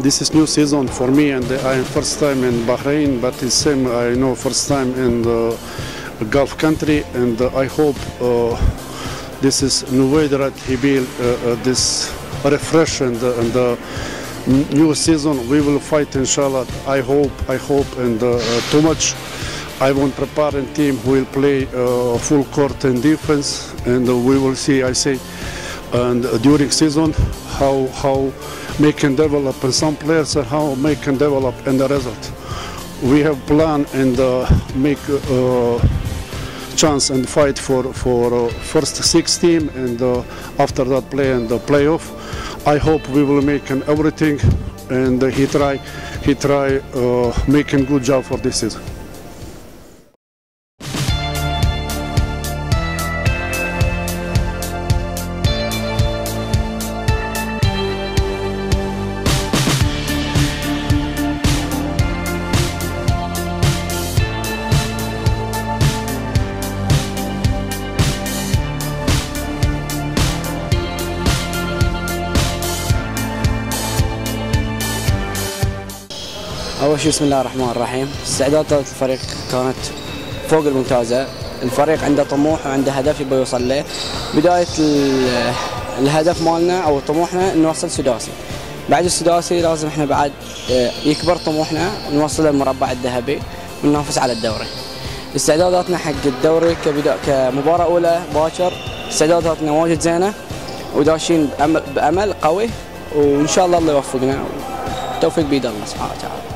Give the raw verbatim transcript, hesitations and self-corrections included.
this is new season for me, and I am first time in Bahrain, but it's same I know first time in the Gulf country, and uh, I hope uh, this is new weather that he will uh, uh, this refresh and uh, and the new season we will fight inshallah. I hope I hope and uh, uh, too much. I want to prepare a team who will play uh, full court and defense, and uh, we will see. I say, and uh, during season how how they can develop and some players and how they can develop in the result. We have plan and uh, make uh, chance and fight for for uh, first six team, and uh, after that play in the playoff. I hope we will make everything, and uh, he try he try uh, making good job for this season. أول شيء بسم الله الرحمن الرحيم. استعدادات الفريق كانت فوق الممتازة. الفريق عنده طموح وعنده هدف يبغى يوصل له. بداية الهدف مالنا أو طموحنا نوصل سداسي. بعد السداسي لازم احنا بعد يكبر طموحنا ونوصل للمربع الذهبي وننافس على الدوري. استعداداتنا حق الدوري كبداية كمباراة أولى باكر، استعداداتنا واجد زينة وداشين بأمل قوي، وإن شاء الله الله يوفقنا. التوفيق بيد الله سبحانه وتعالى.